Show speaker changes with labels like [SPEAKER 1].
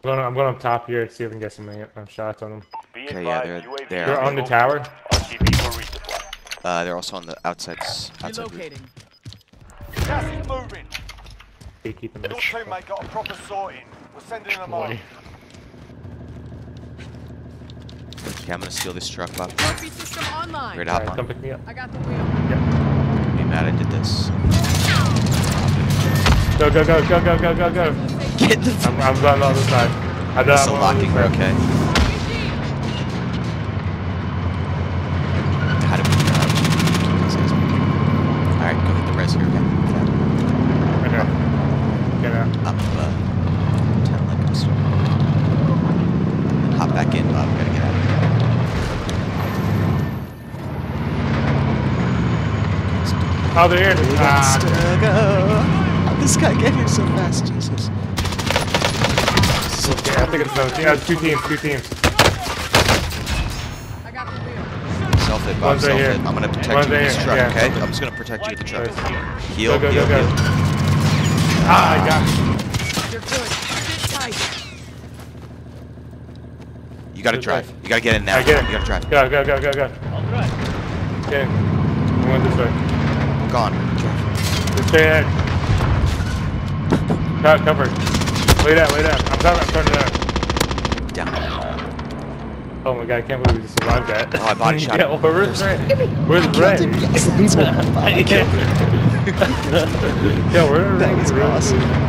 [SPEAKER 1] I'm going up top here to see if I can get some shots on them.
[SPEAKER 2] Okay, yeah, they're there.
[SPEAKER 1] They're on the tower.
[SPEAKER 2] They're also on the outside.
[SPEAKER 3] Relocating.
[SPEAKER 4] Gas is moving.
[SPEAKER 1] Keeping
[SPEAKER 4] Your
[SPEAKER 1] this.
[SPEAKER 4] teammate got a proper sorting. We're sending them on.
[SPEAKER 2] Okay, I'm gonna steal this truck, Bob.
[SPEAKER 3] Trophy system online.
[SPEAKER 2] Ready to hop
[SPEAKER 1] Alright, come
[SPEAKER 2] on?
[SPEAKER 1] pick me up.
[SPEAKER 3] I got the wheel.
[SPEAKER 1] Yep.
[SPEAKER 2] Be mad I did this.
[SPEAKER 1] Go, go, go, go, go, go, go, go.
[SPEAKER 2] Get the
[SPEAKER 1] I'm on the other side.
[SPEAKER 2] missile locking, we're okay. How do we Alright, go hit the res here, okay?
[SPEAKER 1] Right there. Get out.
[SPEAKER 2] Up, 10 like I'm still. Hop back in, Bob. Gotta get out of here.
[SPEAKER 1] Oh, they're here.
[SPEAKER 2] This guy get here so fast, Jesus.
[SPEAKER 1] Okay, I think it's two teams.
[SPEAKER 3] I got the wheel.
[SPEAKER 2] Self-hit, Bob,
[SPEAKER 1] One's right
[SPEAKER 2] self-hit.
[SPEAKER 1] here.
[SPEAKER 2] I'm gonna protect
[SPEAKER 1] One's
[SPEAKER 2] you with
[SPEAKER 1] right
[SPEAKER 2] this
[SPEAKER 1] here,
[SPEAKER 2] truck,
[SPEAKER 1] yeah.
[SPEAKER 2] okay? I'm just gonna protect you with the truck. Heal,
[SPEAKER 1] Go, go,
[SPEAKER 2] heal,
[SPEAKER 1] go, go.
[SPEAKER 2] heal.
[SPEAKER 1] Ah, I got it.
[SPEAKER 3] You're good. Sit tight.
[SPEAKER 2] You gotta drive. You gotta get in now.
[SPEAKER 1] I get it.
[SPEAKER 2] You gotta drive.
[SPEAKER 1] Go, go, go, go, go.
[SPEAKER 5] I'll drive.
[SPEAKER 1] Okay. I'm going this way.
[SPEAKER 2] Gone. Drive.
[SPEAKER 1] Just stay ahead. Cover. Lay down. I'm turning down.
[SPEAKER 2] Down.
[SPEAKER 1] Oh my god, I can't believe we just survived that.
[SPEAKER 2] Oh, I body shot him.
[SPEAKER 1] Yeah, where's Ray? Where's Ray?
[SPEAKER 5] I killed him.
[SPEAKER 1] Yeah, where?
[SPEAKER 2] That is awesome.